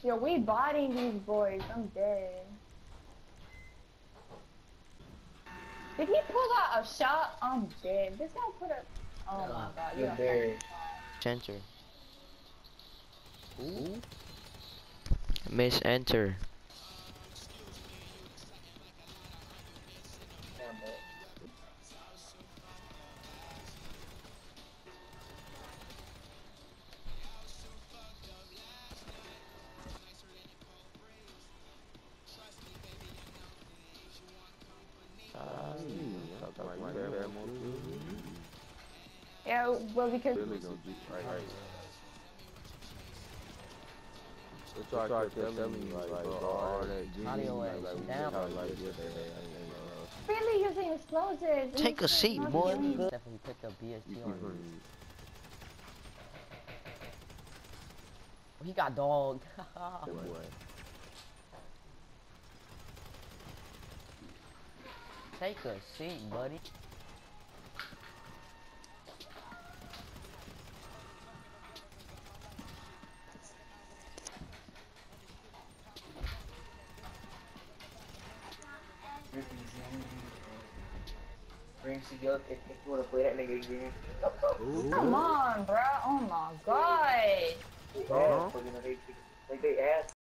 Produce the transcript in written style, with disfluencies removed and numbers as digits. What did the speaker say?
Yo, we botting these boys. I'm dead. Did he pull out a shot? I'm dead. This guy put a. Oh my god, you Very. Misenter. Ooh. Misenter. Yeah, well, because. Really gonna do right. That's why I kept telling you, like, bro, all that Audio is down. like this, Really using explosives. Take a seat, boy. Definitely picked up BST on me. He got dogged. Take a seat, buddy. If you wanna play that nigga again. Come on, bro. Oh my god. Like they ass